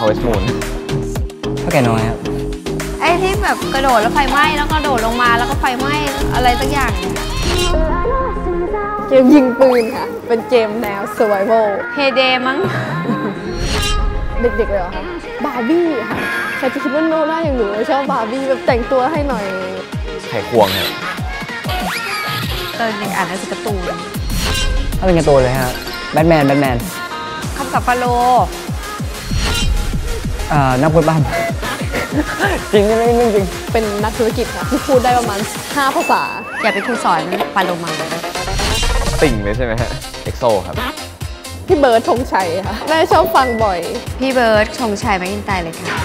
Harvest Moon เท่าแก่น้อยครับไอ้ที่แบบกระโดดแล้วไฟไหม้แล้วก็โดดลงมาแล้วก็ไฟไหม้อะไรสักอย่างเกมยิงปืนค่ะเป็นเกมแนว survival เฮเดมั้งเด็กๆเลยเหรอคะบาร์บี้ค่ะใครจะคิดว่าโนน่าอย่างหนูชอบบาร์บี้แบบแต่งตัวให้หน่อยไขควงครับตอนเด็กอ่านหนังสือการ์ตูนถ้าเป็นการ์ตูนเลยฮะแบทแมนคำกับฟาโลนักพูดบ้านจริงไม่จริงเป็นนักธุรกิจค่ะที่พูดได้ประมาณ5 ภาษาอย่าไปครูสอนปาโลมาติ่งเลยใช่ไหมฮะเอ็กโซครับพี่เบิร์ดธงชัยค่ะแม่ชอบฟังบ่อยพี่เบิร์ดธงชัยแมคอินไตร์เลยค่ะ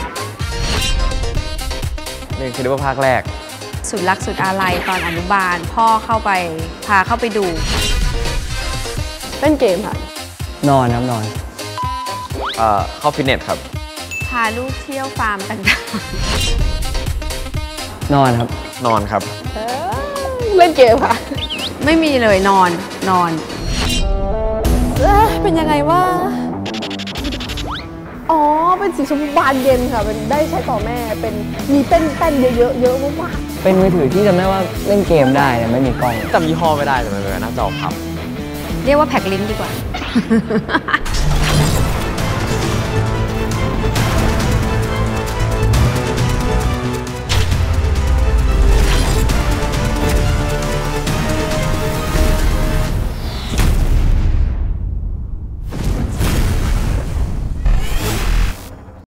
นี่คือว่าภาคแรกสุดรักสุดอาลัยตอนอนุบาลพ่อเข้าไปพาเข้าไปดูเล่นเกมค่ะนอนครับนอนเข้าฟิตเนสครับพาลูกเที่ยวฟาร์มต่างๆนอนครับเล่นเกมค่ะไม่มีเลยนอนเป็นยังไงว่าอ๋อเป็นสีชมพูบานเย็นค่ะเป็นได้ใช้ต่อแม่เป็นมีเต้นเยอะมากเป็นมือถือที่จำได้ว่าเล่นเกมได้แต่ไม่มีกล้องจำยี่ห้อไม่ได้แต่มันเป็นหน้าจอพับเรียกว่าแพ็คลิงก์ดีกว่า